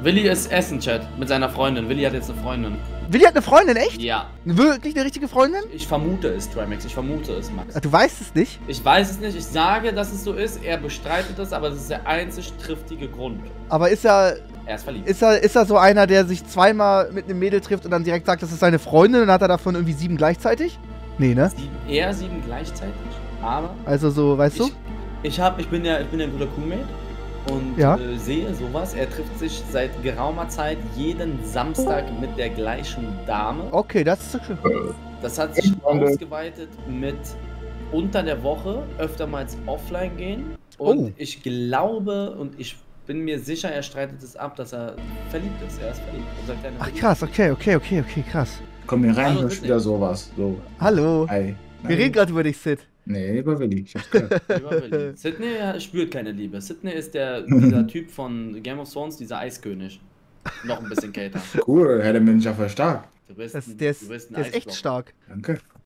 Willi ist Essen, Chat, mit seiner Freundin. Willi hat jetzt eine Freundin. Willi hat eine Freundin, echt? Ja. Wirklich eine richtige Freundin? Ich vermute es, Trimax. Ich vermute es, Max. Ah, du weißt es nicht? Ich weiß es nicht. Ich sage, dass es so ist. Er bestreitet es, aber das ist der einzig triftige Grund. Aber ist er ist verliebt. Ist er so einer, der sich zweimal mit einem Mädel trifft und dann direkt sagt, das ist seine Freundin und dann hat er davon irgendwie 7 gleichzeitig? Nee, ne? Eher 7 gleichzeitig, aber... Also so, weißt du? Ich bin ja ein guter Crewmate und sehe sowas. Er trifft sich seit geraumer Zeit jeden Samstag mit der gleichen Dame. Okay, das ist schön. Das hat sich ausgeweitet mit unter der Woche öftermals offline gehen. Und ich glaube und ich bin mir sicher, er streitet es ab, dass er verliebt ist. Er ist verliebt. Und sagt, ach krass, okay, krass. Komm hier rein, hörst wieder sowas. So. Hallo. Hi. Wir reden gerade über dich, Sid. Nee, über Willi. Ich hab's gehört. Über Willi. Sidney spürt keine Liebe. Sidney ist dieser Typ von Game of Thrones, dieser Eiskönig. Noch ein bisschen kälter. Cool, Herr der Mensch, ja voll stark. Der ist echt stark. Danke.